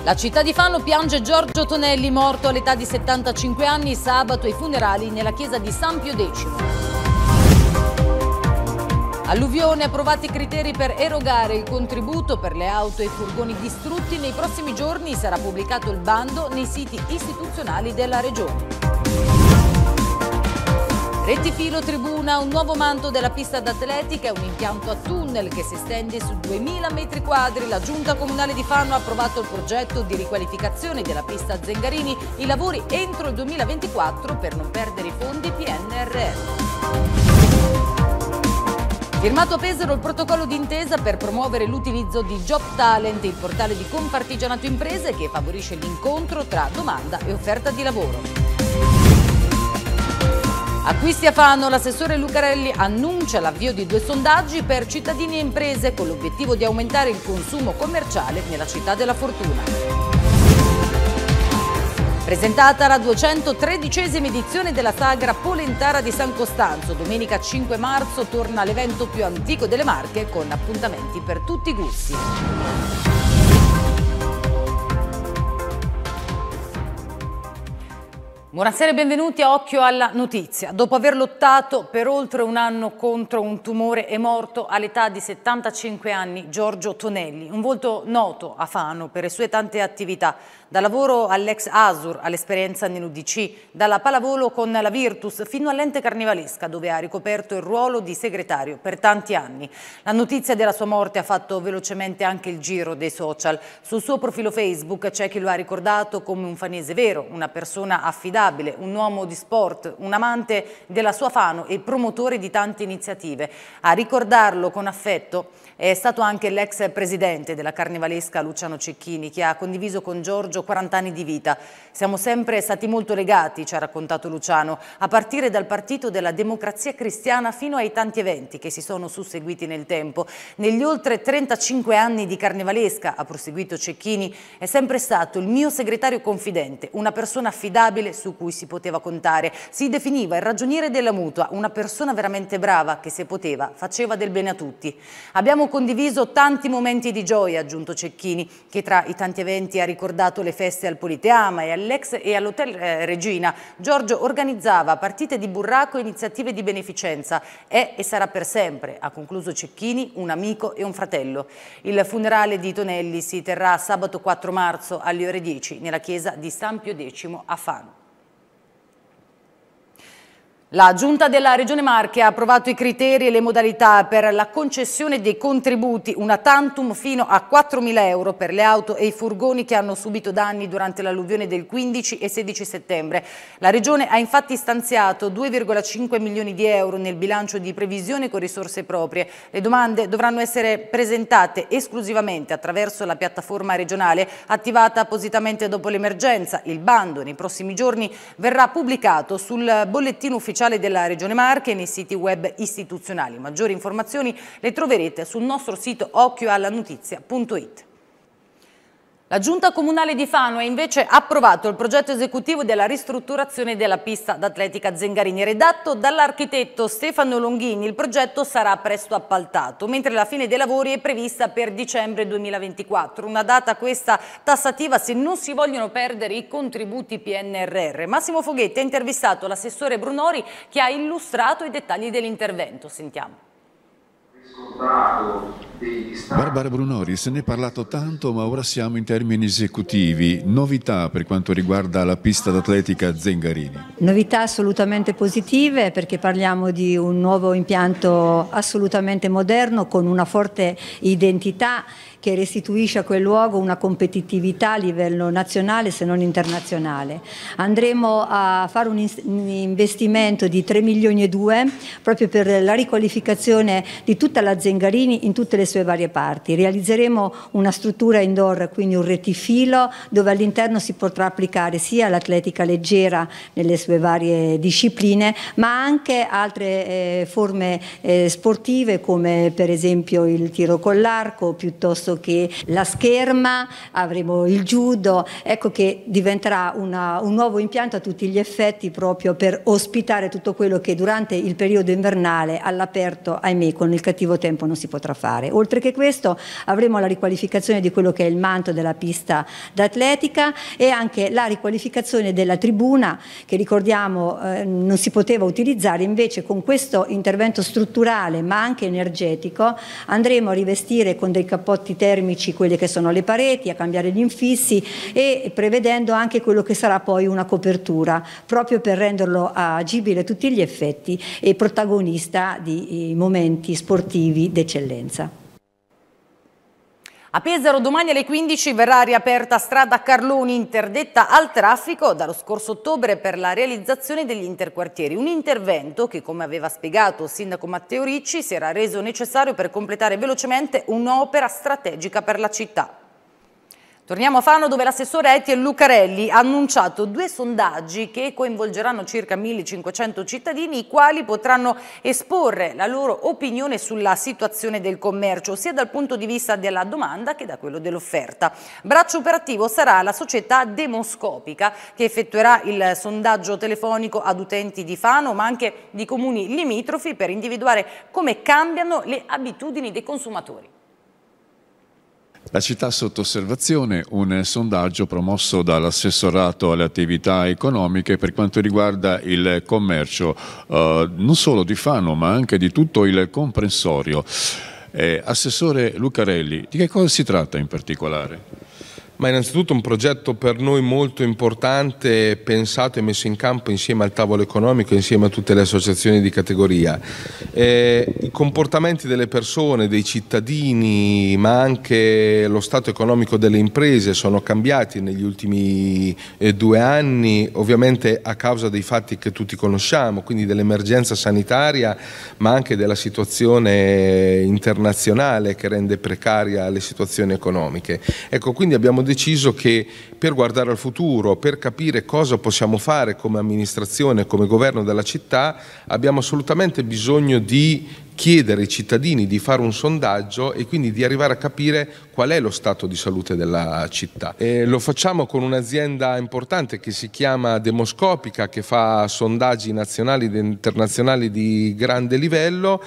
La città di Fano piange Giorgio Tonelli, morto all'età di 75 anni, sabato ai funerali nella chiesa di San Pio X. Alluvione, approvati i criteri per erogare il contributo per le auto e i furgoni distrutti. Nei prossimi giorni sarà pubblicato il bando nei siti istituzionali della Regione. Rettifilo Tribuna, un nuovo manto della pista d'atletica e un impianto a tunnel che si estende su 2000 metri quadri. La Giunta Comunale di Fano ha approvato il progetto di riqualificazione della pista Zengarini, i lavori entro il 2024 per non perdere i fondi PNRR. Firmato a Pesaro il protocollo d'intesa per promuovere l'utilizzo di Job Talent, il portale di Confartigianato Imprese che favorisce l'incontro tra domanda e offerta di lavoro. Acquisti a Fano, l'assessore Lucarelli annuncia l'avvio di 2 sondaggi per cittadini e imprese con l'obiettivo di aumentare il consumo commerciale nella città della fortuna. Presentata la 213esima edizione della Sagra Polentara di San Costanzo. Domenica 5 marzo torna l'evento più antico delle Marche con appuntamenti per tutti i gusti. Buonasera e benvenuti a Occhio alla Notizia. Dopo aver lottato per oltre un anno contro un tumore è morto all'età di 75 anni Giorgio Tonelli, un volto noto a Fano per le sue tante attività, dal lavoro all'ex Asur, all'esperienza nell'UDC, dalla pallavolo con la Virtus fino all'ente carnivalesca dove ha ricoperto il ruolo di segretario per tanti anni. La notizia della sua morte ha fatto velocemente anche il giro dei social. Sul suo profilo Facebook c'è chi lo ha ricordato come un fanese vero, una persona affidabile, un uomo di sport, un amante della sua Fano e promotore di tante iniziative. A ricordarlo con affetto è stato anche l'ex presidente della carnevalesca Luciano Cecchini, che ha condiviso con Giorgio 40 anni di vita. Siamo sempre stati molto legati, ci ha raccontato Luciano, a partire dal partito della Democrazia Cristiana fino ai tanti eventi che si sono susseguiti nel tempo. Negli oltre 35 anni di carnevalesca, ha proseguito Cecchini, è sempre stato il mio segretario confidente, una persona affidabile su cui si poteva contare. Si definiva il ragioniere della mutua, una persona veramente brava che se poteva faceva del bene a tutti. Abbiamo condiviso tanti momenti di gioia, ha aggiunto Cecchini, che tra i tanti eventi ha ricordato le feste al Politeama e all'ex e all'Hotel Regina. Giorgio organizzava partite di burraco e iniziative di beneficenza. È e sarà per sempre, ha concluso Cecchini, un amico e un fratello. Il funerale di Tonelli si terrà sabato 4 marzo alle ore 10 nella chiesa di San Pio X a Fano. La Giunta della Regione Marche ha approvato i criteri e le modalità per la concessione dei contributi una tantum fino a 4.000 euro per le auto e i furgoni che hanno subito danni durante l'alluvione del 15 e 16 settembre. La Regione ha infatti stanziato 2,5 milioni di euro nel bilancio di previsione con risorse proprie. Le domande dovranno essere presentate esclusivamente attraverso la piattaforma regionale attivata appositamente dopo l'emergenza. Il bando nei prossimi giorni verrà pubblicato sul bollettino ufficiale della Regione Marche e nei siti web istituzionali. Maggiori informazioni le troverete sul nostro sito occhioallanotizia.it. La Giunta Comunale di Fano ha invece approvato il progetto esecutivo della ristrutturazione della pista d'atletica Zengarini. Redatto dall'architetto Stefano Longhini, il progetto sarà presto appaltato, mentre la fine dei lavori è prevista per dicembre 2024. Una data questa tassativa se non si vogliono perdere i contributi PNRR. Massimo Foghetti ha intervistato l'assessore Brunori che ha illustrato i dettagli dell'intervento. Sentiamo. Barbara Brunori, se ne è parlato tanto, ma ora siamo in termini esecutivi. Novità per quanto riguarda la pista d'atletica Zengarini? Novità assolutamente positive perché parliamo di un nuovo impianto assolutamente moderno con una forte identità che restituisce a quel luogo una competitività a livello nazionale se non internazionale. Andremo a fare un investimento di 3 milioni e 2 proprio per la riqualificazione di tutta la Zengarini in tutte le sue varie parti. Realizzeremo una struttura indoor, quindi un rettifilo dove all'interno si potrà applicare sia l'atletica leggera nelle sue varie discipline ma anche altre forme sportive come per esempio il tiro con l'arco piuttosto che la scherma, avremo il judo, ecco che diventerà un nuovo impianto a tutti gli effetti proprio per ospitare tutto quello che durante il periodo invernale all'aperto, ahimè, con il cattivo tempo non si potrà fare. Oltre che questo avremo la riqualificazione di quello che è il manto della pista d'atletica e anche la riqualificazione della tribuna che ricordiamo non si poteva utilizzare. Invece con questo intervento strutturale ma anche energetico andremo a rivestire con dei cappotti termici quelle che sono le pareti, a cambiare gli infissi e prevedendo anche quello che sarà poi una copertura proprio per renderlo agibile a tutti gli effetti e protagonista di momenti sportivi d'eccellenza. A Pesaro domani alle 15 verrà riaperta strada Carloni, interdetta al traffico dallo scorso ottobre per la realizzazione degli interquartieri. Un intervento che, come aveva spiegato il sindaco Matteo Ricci, si era reso necessario per completare velocemente un'opera strategica per la città. Torniamo a Fano, dove l'assessore Etienne Lucarelli ha annunciato 2 sondaggi che coinvolgeranno circa 1.500 cittadini, i quali potranno esporre la loro opinione sulla situazione del commercio, sia dal punto di vista della domanda che da quello dell'offerta. Braccio operativo sarà la società Demoscopica, che effettuerà il sondaggio telefonico ad utenti di Fano, ma anche di comuni limitrofi, per individuare come cambiano le abitudini dei consumatori. La città sotto osservazione, un sondaggio promosso dall'assessorato alle attività economiche per quanto riguarda il commercio, non solo di Fano ma anche di tutto il comprensorio. Assessore Lucarelli, di che cosa si tratta in particolare? Ma innanzitutto un progetto per noi molto importante, pensato e messo in campo insieme al tavolo economico, insieme a tutte le associazioni di categoria. I comportamenti delle persone, dei cittadini, ma anche lo stato economico delle imprese sono cambiati negli ultimi 2 anni, ovviamente a causa dei fatti che tutti conosciamo, quindi dell'emergenza sanitaria, ma anche della situazione internazionale che rende precaria le situazioni economiche. Ecco, quindi abbiamo deciso che per guardare al futuro, per capire cosa possiamo fare come amministrazione, come governo della città, abbiamo assolutamente bisogno di chiedere ai cittadini di fare un sondaggio e quindi di arrivare a capire qual è lo stato di salute della città. Lo facciamo con un'azienda importante che si chiama Demoscopica, che fa sondaggi nazionali ed internazionali di grande livello,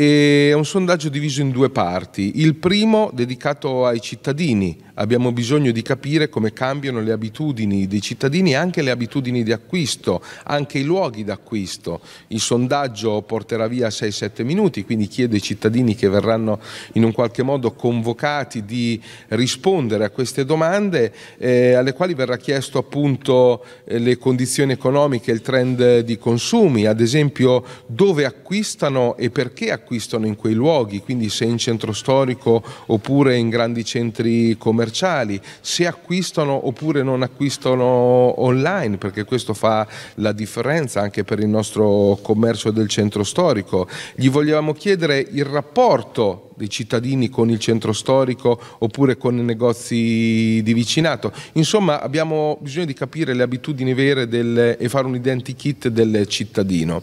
e è un sondaggio diviso in 2 parti. Il primo dedicato ai cittadini. Abbiamo bisogno di capire come cambiano le abitudini dei cittadini e anche le abitudini di acquisto, anche i luoghi d'acquisto. Il sondaggio porterà via 6-7 minuti, quindi chiedo ai cittadini che verranno in un qualche modo convocati di rispondere a queste domande, alle quali verrà chiesto appunto le condizioni economiche, il trend di consumi, ad esempio dove acquistano e perché acquistano in quei luoghi, quindi se in centro storico oppure in grandi centri commerciali, se acquistano oppure non acquistano online, perché questo fa la differenza anche per il nostro commercio del centro storico. Gli vogliamo chiedere il rapporto dei cittadini con il centro storico oppure con i negozi di vicinato. Insomma, abbiamo bisogno di capire le abitudini vere e fare un identikit del cittadino.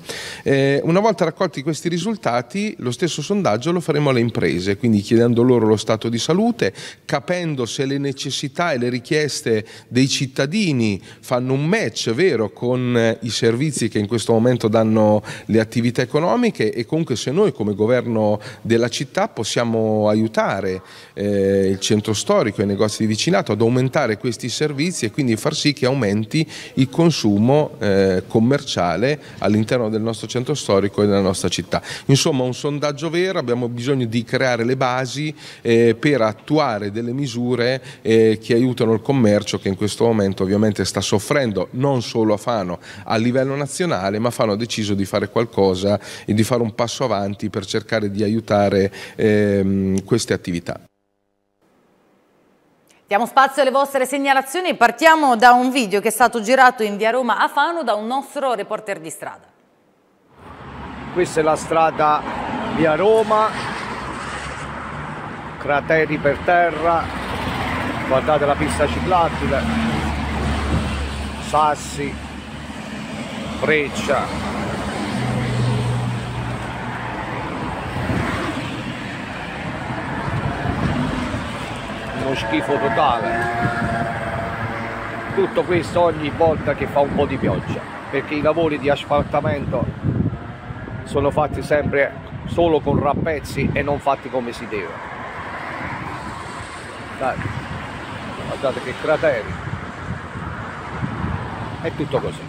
Una volta raccolti questi risultati, lo stesso sondaggio lo faremo alle imprese, quindi chiedendo loro lo stato di salute, capendo se le necessità e le richieste dei cittadini fanno un match vero con i servizi che in questo momento danno le attività economiche, e comunque se noi come governo della città possiamo aiutare il centro storico e i negozi di vicinato ad aumentare questi servizi e quindi far sì che aumenti il consumo commerciale all'interno del nostro centro storico e della nostra città. Insomma, un sondaggio vero, abbiamo bisogno di creare le basi per attuare delle misure che aiutano il commercio, che in questo momento ovviamente sta soffrendo non solo a Fano, a livello nazionale, ma Fano ha deciso di fare qualcosa e di fare un passo avanti per cercare di aiutare queste attività. Diamo spazio alle vostre segnalazioni. Partiamo da un video che è stato girato in via Roma a Fano da un nostro reporter di strada. Questa è la strada via Roma, crateri per terra, guardate la pista ciclabile, sassi, breccia. Uno schifo totale. Tutto questo ogni volta che fa un po' di pioggia, perché i lavori di asfaltamento sono fatti sempre solo con rappezzi e non fatti come si deve. asfaltati, guardate che crateri, è tutto così.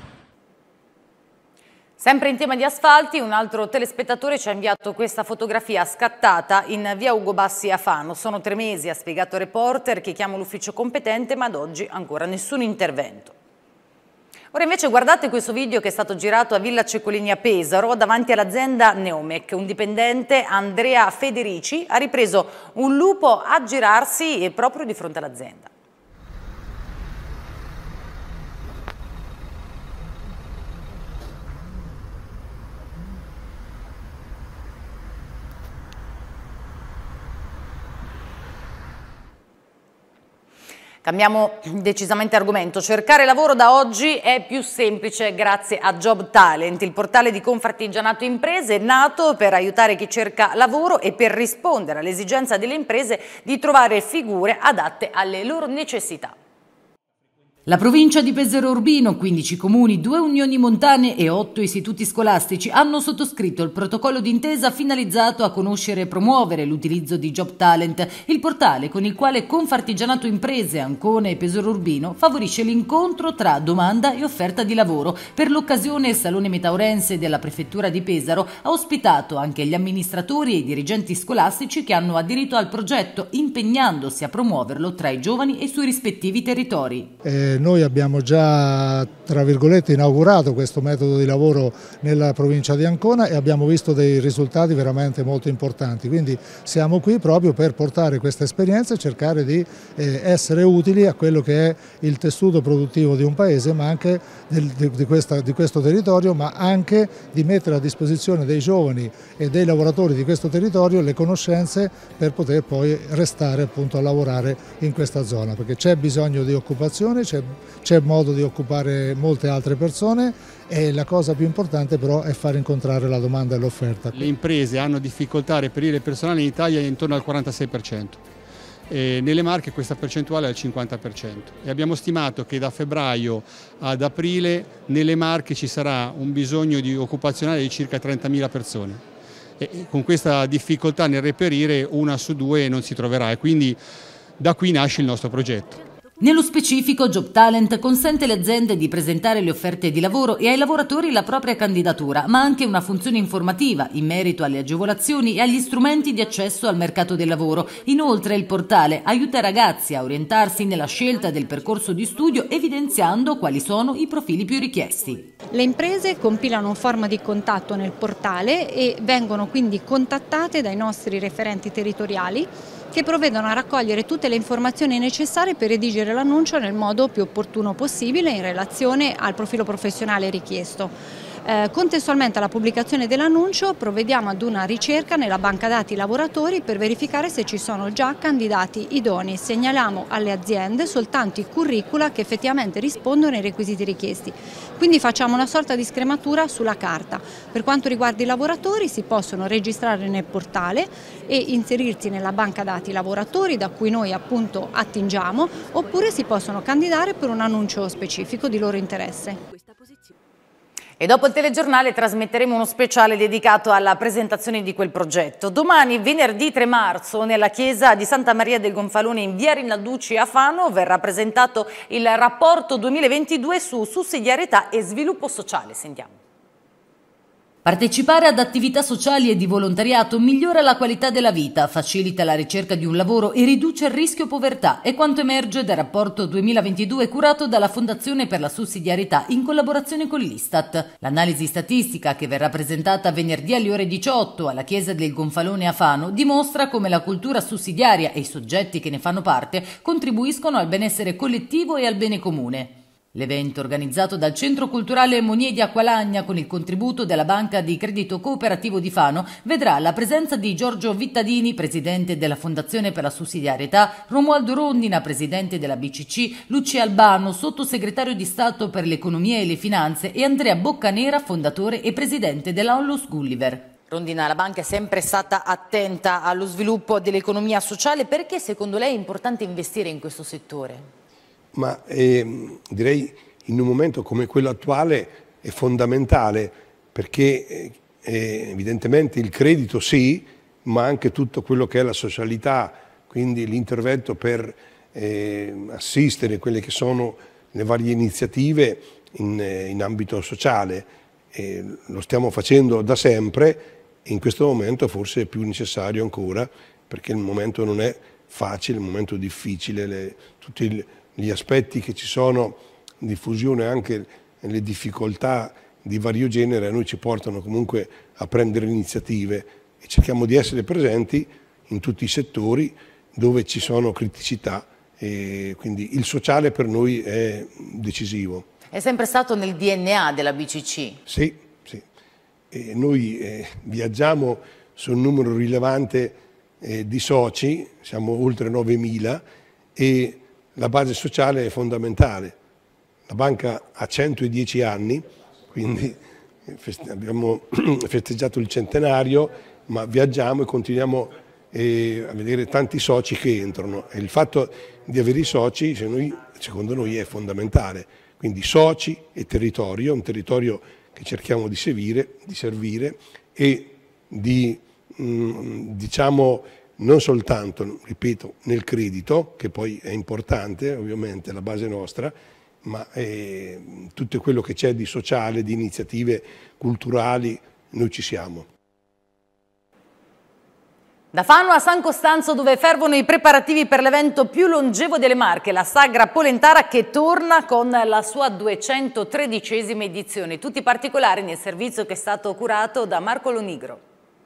Sempre in tema di asfalti, un altro telespettatore ci ha inviato questa fotografia scattata in via Ugo Bassi a Fano. Sono 3 mesi, ha spiegato il reporter, che chiama l'ufficio competente, ma ad oggi ancora nessun intervento. Ora invece guardate questo video che è stato girato a Villa Ceccolini a Pesaro, davanti all'azienda Neomec. Un dipendente, Andrea Federici, ha ripreso un lupo a girarsi proprio di fronte all'azienda. Cambiamo decisamente argomento. Cercare lavoro da oggi è più semplice grazie a Job Talent, il portale di Confartigianato Imprese nato per aiutare chi cerca lavoro e per rispondere all'esigenza delle imprese di trovare figure adatte alle loro necessità. La provincia di Pesaro Urbino, 15 comuni, 2 unioni montane e 8 istituti scolastici hanno sottoscritto il protocollo d'intesa finalizzato a conoscere e promuovere l'utilizzo di Job Talent, il portale con il quale Confartigianato Imprese, Ancona e Pesaro Urbino favorisce l'incontro tra domanda e offerta di lavoro. Per l'occasione il Salone Metaurense della Prefettura di Pesaro ha ospitato anche gli amministratori e i dirigenti scolastici che hanno aderito al progetto, impegnandosi a promuoverlo tra i giovani e i suoi rispettivi territori. Noi abbiamo già, tra virgolette, inaugurato questo metodo di lavoro nella provincia di Ancona e abbiamo visto dei risultati veramente molto importanti, quindi siamo qui proprio per portare questa esperienza e cercare di essere utili a quello che è il tessuto produttivo di un paese, ma anche di questo territorio, ma anche di mettere a disposizione dei giovani e dei lavoratori di questo territorio le conoscenze per poter poi restare appunto a lavorare in questa zona, perché c'è bisogno di occupazione, c'è modo di occupare molte altre persone e la cosa più importante però è far incontrare la domanda e l'offerta. Le imprese hanno difficoltà a reperire personale in Italia intorno al 46%. Nelle Marche questa percentuale è al 50% e abbiamo stimato che da febbraio ad aprile nelle Marche ci sarà un bisogno di occupazionale di circa 30.000 persone e con questa difficoltà nel reperire 1 su 2 non si troverà e quindi da qui nasce il nostro progetto. Nello specifico, Job Talent consente alle aziende di presentare le offerte di lavoro e ai lavoratori la propria candidatura, ma anche una funzione informativa in merito alle agevolazioni e agli strumenti di accesso al mercato del lavoro. Inoltre il portale aiuta i ragazzi a orientarsi nella scelta del percorso di studio, evidenziando quali sono i profili più richiesti. Le imprese compilano un form di contatto nel portale e vengono quindi contattate dai nostri referenti territoriali che provvedono a raccogliere tutte le informazioni necessarie per redigere l'annuncio nel modo più opportuno possibile in relazione al profilo professionale richiesto. Contestualmente alla pubblicazione dell'annuncio provvediamo ad una ricerca nella banca dati lavoratori per verificare se ci sono già candidati idonei. Segnaliamo alle aziende soltanto i curricula che effettivamente rispondono ai requisiti richiesti. Quindi facciamo una sorta di scrematura sulla carta. Per quanto riguarda i lavoratori si possono registrare nel portale e inserirsi nella banca dati lavoratori da cui noi appunto attingiamo, oppure si possono candidare per un annuncio specifico di loro interesse. E dopo il telegiornale trasmetteremo uno speciale dedicato alla presentazione di quel progetto. Domani, venerdì 3 marzo, nella chiesa di Santa Maria del Gonfalone in via Rinalducci a Fano verrà presentato il rapporto 2022 su sussidiarietà e sviluppo sociale. Sentiamo. Partecipare ad attività sociali e di volontariato migliora la qualità della vita, facilita la ricerca di un lavoro e riduce il rischio povertà, è quanto emerge dal rapporto 2022 curato dalla Fondazione per la Sussidiarietà in collaborazione con l'Istat. L'analisi statistica, che verrà presentata venerdì alle ore 18 alla Chiesa del Gonfalone a Fano, dimostra come la cultura sussidiaria e i soggetti che ne fanno parte contribuiscono al benessere collettivo e al bene comune. L'evento, organizzato dal Centro Culturale Monie di Acqualagna con il contributo della Banca di Credito Cooperativo di Fano, vedrà la presenza di Giorgio Vittadini, presidente della Fondazione per la Sussidiarietà, Romualdo Rondina, presidente della BCC, Lucia Albano, sottosegretario di Stato per l'Economia e le Finanze e Andrea Boccanera, fondatore e presidente della Onlus Gulliver. Rondina, la banca è sempre stata attenta allo sviluppo dell'economia sociale. Perché secondo lei è importante investire in questo settore? Ma direi in un momento come quello attuale è fondamentale perché evidentemente il credito sì, ma anche tutto quello che è la socialità, quindi l'intervento per assistere quelle che sono le varie iniziative in ambito sociale. Lo stiamo facendo da sempre e in questo momento forse è più necessario ancora, perché il momento non è facile, il momento è difficile, tutti gli aspetti che ci sono, diffusione, anche le difficoltà di vario genere, a noi ci portano comunque a prendere iniziative e cerchiamo di essere presenti in tutti i settori dove ci sono criticità, e quindi il sociale per noi è decisivo. È sempre stato nel DNA della BCC? Sì, sì. E noi viaggiamo su un numero rilevante di soci, siamo oltre 9.000 e la base sociale è fondamentale. La banca ha 110 anni, quindi abbiamo festeggiato il centenario, ma viaggiamo e continuiamo a vedere tanti soci che entrano. E il fatto di avere i soci, secondo noi, è fondamentale. Quindi soci e territorio, un territorio che cerchiamo di servire e di, diciamo, non soltanto, ripeto, nel credito, che poi è importante, ovviamente, la base nostra, ma tutto quello che c'è di sociale, di iniziative culturali, noi ci siamo. Da Fano a San Costanzo, dove fervono i preparativi per l'evento più longevo delle Marche, la Sagra Polentara, che torna con la sua 213esima edizione. Tutti i particolari nel servizio che è stato curato da Marco Lonigro.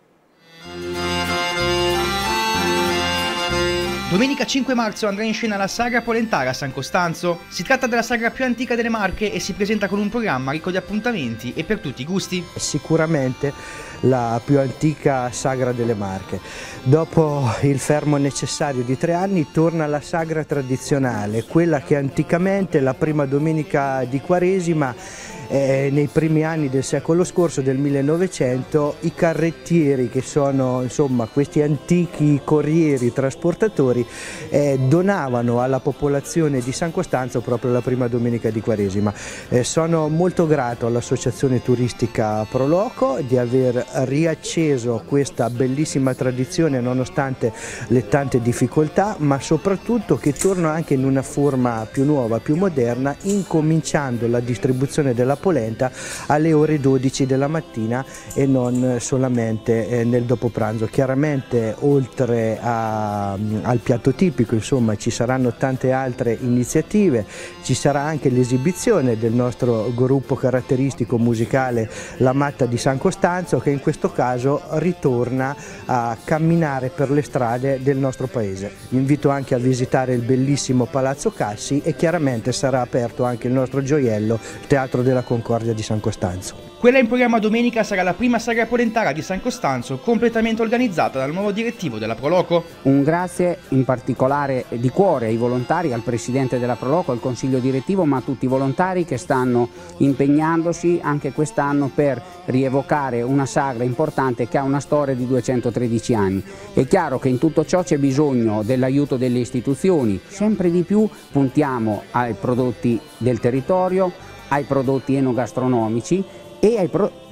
Domenica 5 marzo andrà in scena la Sagra Polentara a San Costanzo. Si tratta della sagra più antica delle Marche e si presenta con un programma ricco di appuntamenti e per tutti i gusti. Sicuramente la più antica sagra delle Marche. Dopo il fermo necessario di 3 anni torna la sagra tradizionale, quella che anticamente la prima domenica di Quaresima, nei primi anni del secolo scorso, del 1900, i carrettieri, che sono insomma questi antichi corrieri trasportatori, donavano alla popolazione di San Costanzo proprio la prima domenica di Quaresima. Sono molto grato all'associazione turistica Pro Loco di aver riacceso questa bellissima tradizione nonostante le tante difficoltà, ma soprattutto che torna anche in una forma più nuova, più moderna, incominciando la distribuzione della polenta alle ore 12 della mattina e non solamente nel dopo pranzo. Chiaramente oltre al piatto tipico, insomma, ci saranno tante altre iniziative, ci sarà anche l'esibizione del nostro gruppo caratteristico musicale La Matta di San Costanzo, che in questo caso ritorna a camminare per le strade del nostro paese. Vi invito anche a visitare il bellissimo Palazzo Cassi e chiaramente sarà aperto anche il nostro gioiello, il Teatro della Concordia di San Costanzo. Quella in programma domenica sarà la prima sagra polentara di San Costanzo, completamente organizzata dal nuovo direttivo della Pro Loco. Un grazie in particolare di cuore ai volontari, al presidente della Pro Loco, al consiglio direttivo, ma a tutti i volontari che stanno impegnandosi anche quest'anno per rievocare una sagra importante che ha una storia di 213 anni. È chiaro che in tutto ciò c'è bisogno dell'aiuto delle istituzioni, sempre di più puntiamo ai prodotti del territorio, ai prodotti enogastronomici e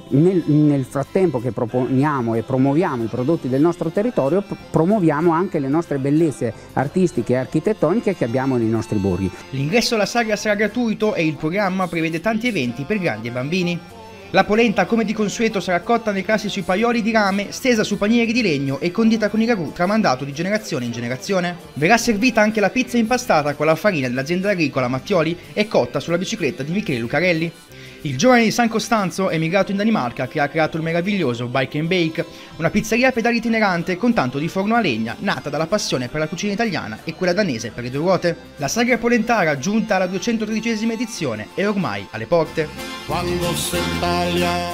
nel frattempo che proponiamo e promuoviamo i prodotti del nostro territorio, promuoviamo anche le nostre bellezze artistiche e architettoniche che abbiamo nei nostri borghi. L'ingresso alla sagra sarà gratuito e il programma prevede tanti eventi per grandi e bambini. La polenta, come di consueto, sarà cotta nei classici paioli di rame, stesa su panieri di legno e condita con il ragù tramandato di generazione in generazione. Verrà servita anche la pizza impastata con la farina dell'azienda agricola Mattioli e cotta sulla bicicletta di Michele Lucarelli. Il giovane di San Costanzo è emigrato in Danimarca, che ha creato il meraviglioso Bike and Bake, una pizzeria a pedali itinerante con tanto di forno a legna, nata dalla passione per la cucina italiana e quella danese per le 2 ruote. La sagra polentara, giunta alla 213esima edizione, è ormai alle porte. Quando si taglia...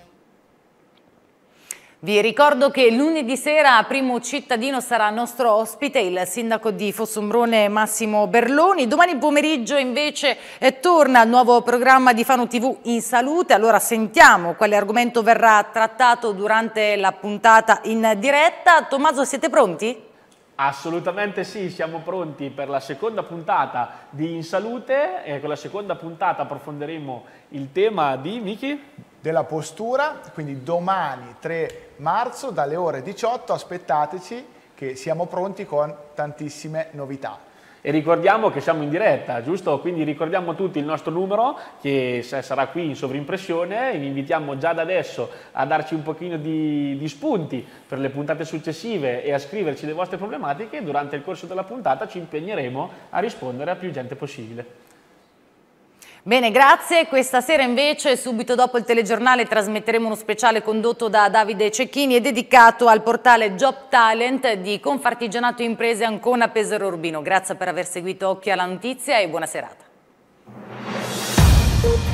Vi ricordo che lunedì sera a Primo Cittadino sarà nostro ospite il sindaco di Fossombrone Massimo Berloni. Domani pomeriggio invece torna il nuovo programma di Fano TV in salute. Allora sentiamo quale argomento verrà trattato durante la puntata in diretta. Tommaso, siete pronti? Assolutamente sì, siamo pronti per la seconda puntata di In Salute e con la seconda puntata approfondiremo il tema di Miki? Della postura, quindi domani 3 marzo dalle ore 18 aspettateci che siamo pronti con tantissime novità. E ricordiamo che siamo in diretta, giusto? Quindi ricordiamo a tutti il nostro numero che sarà qui in sovrimpressione. Vi invitiamo già da adesso a darci un pochino di spunti per le puntate successive e a scriverci le vostre problematiche. Durante il corso della puntata ci impegneremo a rispondere a più gente possibile. Bene, grazie. Questa sera invece, subito dopo il telegiornale, trasmetteremo uno speciale condotto da Davide Cecchini e dedicato al portale Job Talent di Confartigianato Imprese Ancona Pesaro Urbino. Grazie per aver seguito Occhio alla Notizia e buona serata.